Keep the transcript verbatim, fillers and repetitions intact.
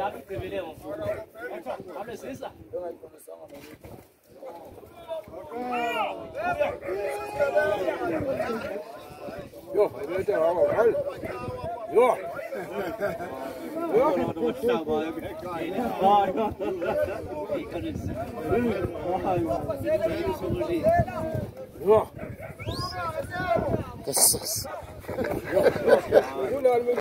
Jo, det är bra väl. Jo. Ja. Das ist